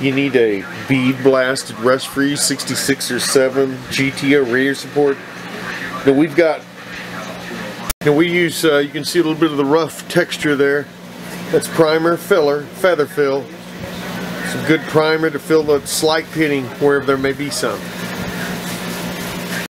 you need a bead blasted rust free 66 or 7 GTO Radiator Support. Now we've got, we use, you can see a little bit of the rough texture there. That's primer, filler, feather fill. Some good primer to fill the slight pitting wherever there may be some.